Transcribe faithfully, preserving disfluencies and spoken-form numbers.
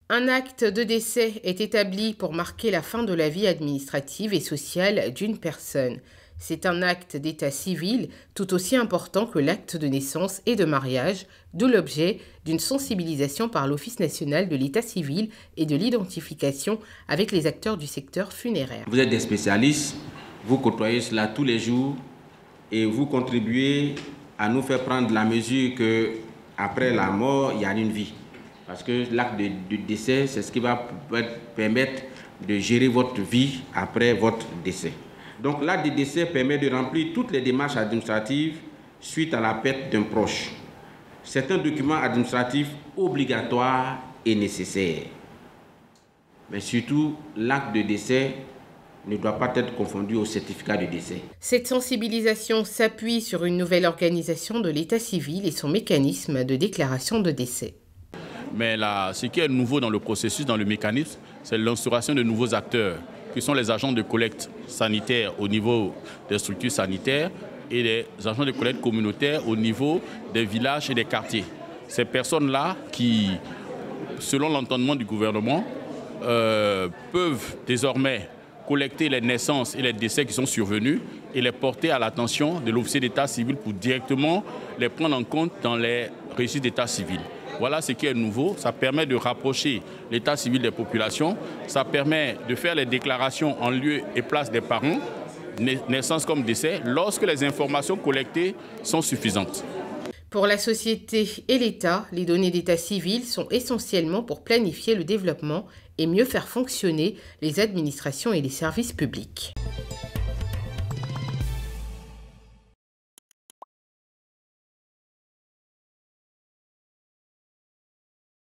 Un acte de décès est établi pour marquer la fin de la vie administrative et sociale d'une personne. C'est un acte d'état civil tout aussi important que l'acte de naissance et de mariage, d'où l'objet d'une sensibilisation par l'Office national de l'état civil et de l'identification avec les acteurs du secteur funéraire. Vous êtes des spécialistes, vous côtoyez cela tous les jours et vous contribuez à nous faire prendre la mesure qu'après la mort, il y a une vie. Parce que l'acte de, de décès, c'est ce qui va permettre de gérer votre vie après votre décès. Donc l'acte de décès permet de remplir toutes les démarches administratives suite à la perte d'un proche. C'est un document administratif obligatoire et nécessaire. Mais surtout, l'acte de décès ne doit pas être confondu au certificat de décès. Cette sensibilisation s'appuie sur une nouvelle organisation de l'état civil et son mécanisme de déclaration de décès. Mais là, ce qui est nouveau dans le processus, dans le mécanisme, c'est l'instauration de nouveaux acteurs, qui sont les agents de collecte sanitaire au niveau des structures sanitaires et les agents de collecte communautaire au niveau des villages et des quartiers. Ces personnes-là qui, selon l'entendement du gouvernement, euh, peuvent désormais collecter les naissances et les décès qui sont survenus et les porter à l'attention de l'officier d'état civil pour directement les prendre en compte dans les registres d'état civil. Voilà ce qui est nouveau. Ça permet de rapprocher l'état civil des populations. Ça permet de faire les déclarations en lieu et place des parents, naissance comme décès, lorsque les informations collectées sont suffisantes. Pour la société et l'État, les données d'état civil sont essentiellement pour planifier le développement et mieux faire fonctionner les administrations et les services publics.